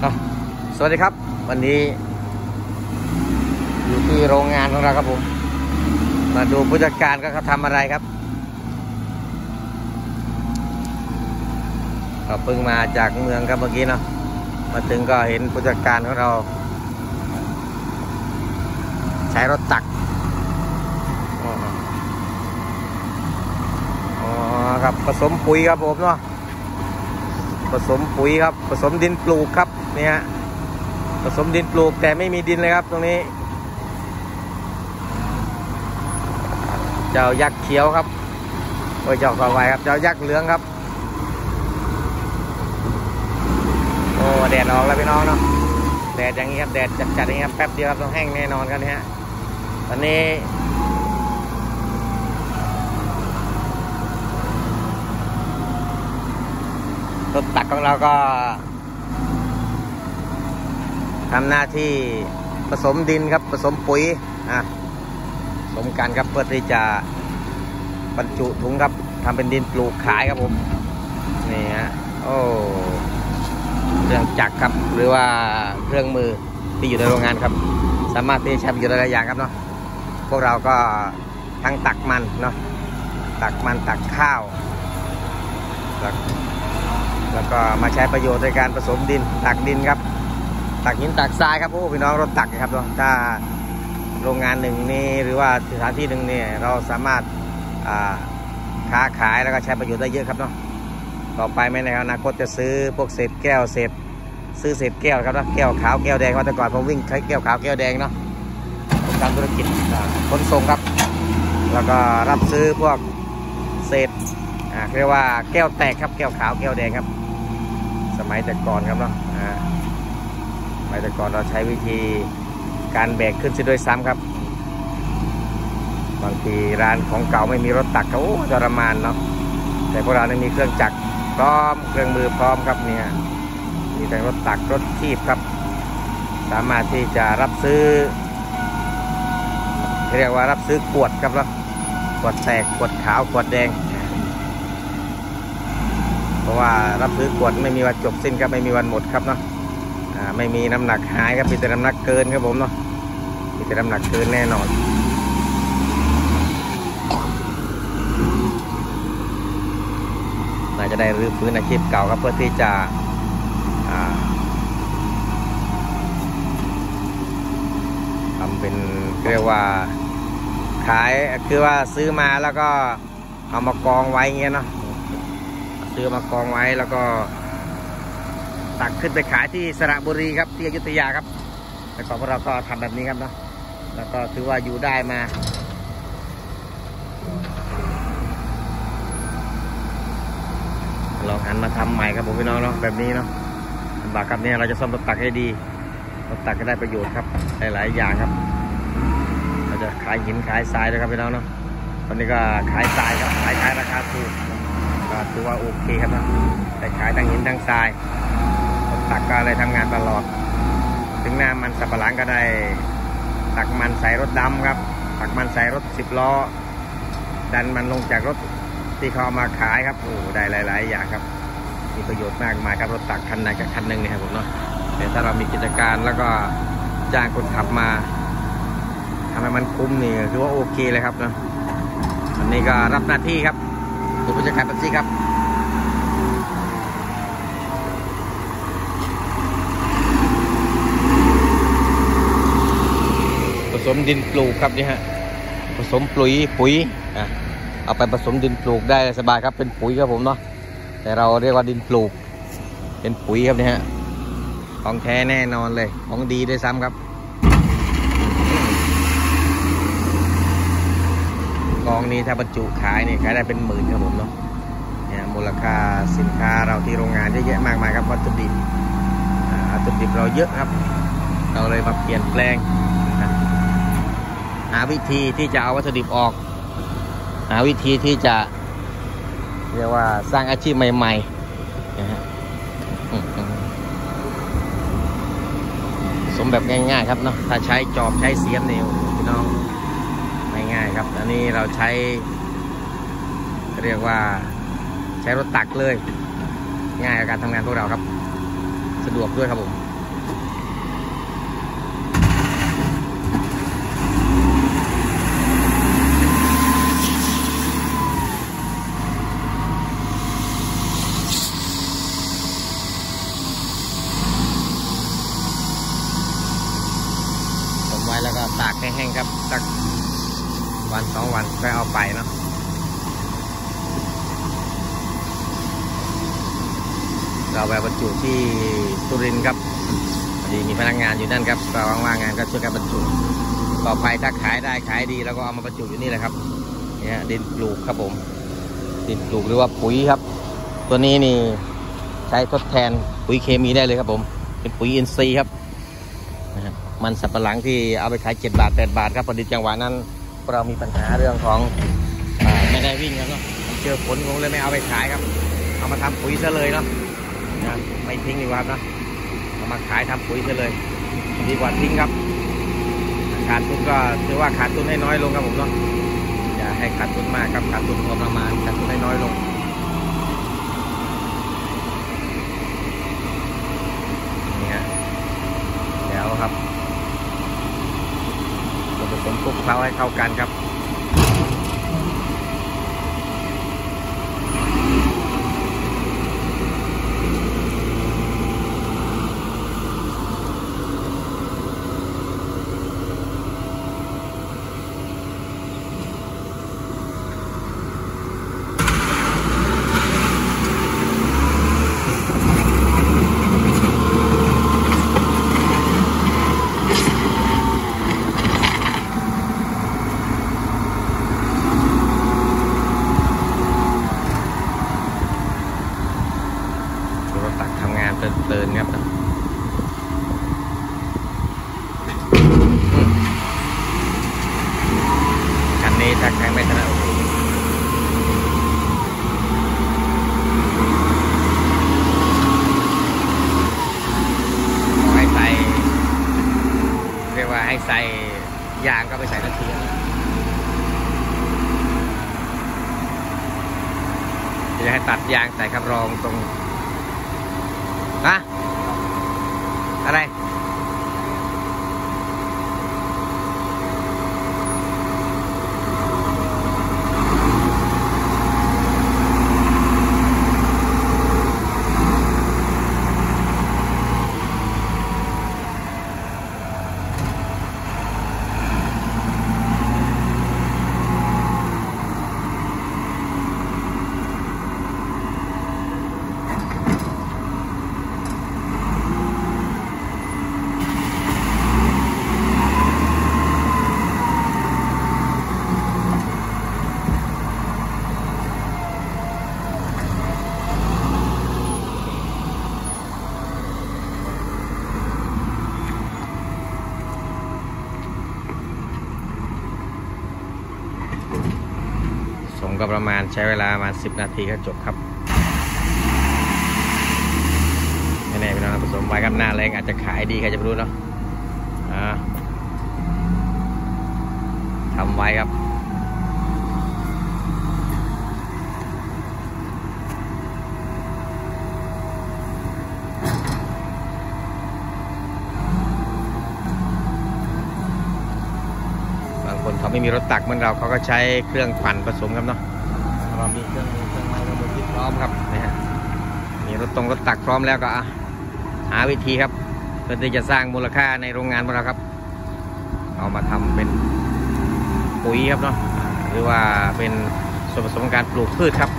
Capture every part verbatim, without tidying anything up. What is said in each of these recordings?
สวัสดีครับวันนี้อยู่ที่โรงงานของเราครับผมมาดูผู้จัดการก็เขาทำอะไรครับก็เพิ่งมาจากเมืองครับเมื่อกี้เนาะมาถึงก็เห็นผู้จัดการของเราใช้รถตักอ๋อครับผสมปุ๋ยครับผมเนาะผสมปุ๋ยครับผสมดินปลูกครับเนี่ยผสมดินปลูกแต่ไม่มีดินเลยครับตรงนี้เจ้ายักษ์เขียวครับโอ้ยเจ้าต่อไปครับเจ้ายักษ์เหลืองครับโอ้แดดออกแล้วพี่น้องเนาะแดดอย่างนี้ครับแดดจัดๆอย่างนี้ครับแป๊บเดียวครับต้องแห้งแน่นอนกันนะฮะตอนนี้รถตักของเราก็ทำหน้าที่ผสมดินครับผสมปุ๋ยอ่ะผสมกันครับเพื่อที่จะบรรจุถุงครับทำเป็นดินปลูกขายครับผมนี่ฮะโอ้เครื่องจักรครับหรือว่าเครื่องมือที่อยู่ในโรงงานครับสามารถที่จะใช้ประโยชน์หลายอย่างครับเนาะพวกเราก็ทั้งตักมันเนาะตักมันตักข้าวแล้วแล้วก็มาใช้ประโยชน์ในการผสมดินตักดินครับตักหินตักทรายครับโอ้พี่น้องรถตักครับถ้าโรงงานหนึ่งนี่หรือว่าสถานที่หนึ่งเนี่ยเราสามารถค้าขายแล้วก็ใช้ประโยชน์ได้เยอะครับเนาะต่อไปไม่ในอนาคตจะซื้อพวกเศษแก้วเศษซื้อเศษแก้วครับนะแก้วขาวแก้วแดงเพราะแต่ก่อนผมวิ่งใช้แก้วขาวแก้วแดงเนาะผมทำธุรกิจขนส่งครับแล้วก็รับซื้อพวกเศษเรียกว่าแก้วแตกครับแก้วขาวแก้วแดงครับสมัยแต่ก่อนครับเนาะสมัยแต่ก่อนเราใช้วิธีการแบกขึ้นซิด้วยซ้ำครับบางทีร้านของเก่าไม่มีรถตักเขาทรมานเนาะแต่พวกเราเนี่ยมีเครื่องจักรพร้อมเครื่องมือพร้อมครับเนี่ยมีทั้งรถตักรถคีบครับสามารถที่จะรับซื้อเรียกว่ารับซื้อขวดครับแล้วขวดแตกขวดขาวขวดแดงเพราะว่ารับซื้อขวดไม่มีวันจบสิ้นครับไม่มีวันหมดครับเนาะไม่มีน้ำหนักหายครับมีแต่น้ำหนักเกินครับผมเนาะมีแต่น้ำหนักเกินแน่นอนน่าจะได้รื้อฟื้นอาชีพเก่าครับเพื่อที่จะทำเป็นเรียกว่าขายคือว่าซื้อมาแล้วก็เอามากองไว้เงี้ยเนาะซื้อมากองไว้แล้วก็ตักขึ้นไปขายที่สระบุรีครับที่อยุธยาครับแต่ก่อนพวกเราก็ทำแบบนี้ครับเนาะแล้วก็ถือว่าอยู่ได้มาลองหันมาทำใหม่ครับผมพี่น้องเนาะแบบนี้เนาะลำบากครับเนี่ยเราจะซ่อมรถตักให้ดีรถตักก็ได้ประโยชน์ครับหลายๆอย่างครับเราจะขายหินขายทรายด้วยครับพี่น้องเนาะตอนนี้ก็ขายทรายครับขายขายราคาถูกก็ถือว่าโอเคครับนะแต่ขายทั้งหินทั้งทรายรถตักก็เลยทำงานตลอดถึงหน้ามันสับปะหลังก็ได้ตักมันใส่รถดำครับตักมันใส่รถสิบล้อดันมันลงจากรถที่เขาเอามาขายครับโอ้ได้หลายๆอย่างครับมีประโยชน์มากมายครับรถตักคันไหนกับคันหนึ่งเนี่ยครับผมเนาะแต่ถ้าเรามีกิจการแล้วก็จ้างคนขับมาทำให้มันคุ้มนี่ถือว่าโอเคเลยครับเนาะวันนี้ก็รับหน้าที่ครับเป็นผู้จัดการแท็กซี่ครับผสมดินปลูกครับนี่ฮะผสมปุ๋ยปุ๋ยอ่ะเอาไปผสมดินปลูกได้สบายครับเป็นปุ๋ยครับผมเนาะแต่เราเรียกว่าดินปลูกเป็นปุ๋ยครับนี่ฮะของแท้แน่นอนเลยของดีด้วยซ้ำครับกองนี้ถ้าบรรจุขายนี่ขายได้เป็นหมื่นครับผมเนาะเนี่ยมูลค่าสินค้าเราที่โรงงานเยอะแยะมากมายครับวัตถุดิบวัตถุดิบเราเยอะครับเราเลยมาเปลี่ยนแปลงหาวิธีที่จะเอาวัตถุดิบออกหาวิธีที่จะเรียกว่าสร้างอาชีพใหม่ๆนะฮะสมแบบง่ายๆครับเนาะถ้าใช้จอบใช้เสียมเนี่ยพี่น้องง่ายๆครับอันนี้เราใช้เรียกว่าใช้รถตักเลยง่ายกับการทำงานพวกเราครับสะดวกด้วยครับผมแล้วก็ตากให้แห้งครับสักวันสองวันค่อยเอาไปเนาะเราไปบรรจุที่สุรินทร์ครับพอดีมีพนักงานอยู่นั่นครับก็ว่างๆงานก็ช่วยกันบรรจุต่อไปถ้าขายได้ขายดีแล้วก็เอามาบรรจุอยู่นี่แหละครับเนี่ยดินปลูกครับผมดินปลูกหรือว่าปุ๋ยครับตัวนี้นี่ใช้ทดแทนปุ๋ยเคมีได้เลยครับผมเป็นปุ๋ยอินทรีย์ครับนะครับมันสับปะหลังที่เอาไปขายเจ็ดบาทแปดบาทครับพอดีจังหวะนั้นเรามีปัญหาเรื่องของอ่าไม่ได้วิ่งครับเนาะเจอฝนผมเลยไม่เอาไปขายครับเอามาทำปุ๋ยซะเลยเนาะนะไม่ทิ้งดีกว่าครับนะเอามาขายทำปุ๋ยซะเลยดีกว่าทิ้งครับขาดทุนก็ถือว่าขาดทุนให้น้อยลงครับผมเนาะอย่าให้ขาดทุนมากครับขาดทุนพอประมาณขาดทุนให้น้อยลงนี่ฮะแล้วครับส่วนผสมคลุกเคล้าให้เข้ากันครับทำงานเตือนๆครับคันนี้ถ้าใครไม่ถนัดให้ใส่เรียกว่าให้ใส่ยางก็ไปใส่นาทีจะให้ตัดยางใส่ครับรองตรงฮะอะไรผมก็ประมาณใช้เวลาประมาณสิบนาทีก็จบครับไม่แน่พี่น้องผสมไว้กับหน้าแรงอาจจะขายดีใครจะไปรู้เนาะทำไว้ครับบางคนเขาไม่มีรถตักเหมือนเราเขาก็ใช้เครื่องปั่นผสมครับเนาะเรามีเครื่องเครื่องไม้ระบบที่พร้อมครับนะฮะมีรถตรงรถตักพร้อมแล้วก็หาวิธีครับเพื่อที่จะสร้างมูลค่าในโรงงานของเราครับเอามาทำเป็นปุ๋ยครับเนาะหรือว่าเป็นส่วนผสมของการปลูกพืชครับ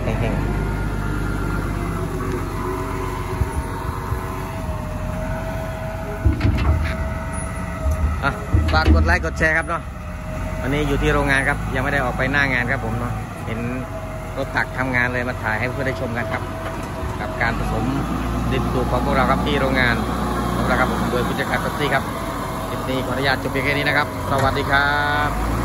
แห้งๆอ่ะฝากกดไลค์กดแชร์ครับเนาะวันนี้อยู่ที่โรงงานครับยังไม่ได้ออกไปหน้างานครับผมเนาะเห็นรถตักทำงานเลยมาถ่ายให้เพื่อนได้ชมกันครับกับการผสมดินปลูกของพวกเราครับที่โรงงานของเราครับผมโดยผู้จัดการตัดซี่ครับคลิปนี้ขออนุญาตจบเพียงแค่นี้นะครับสวัสดีครับ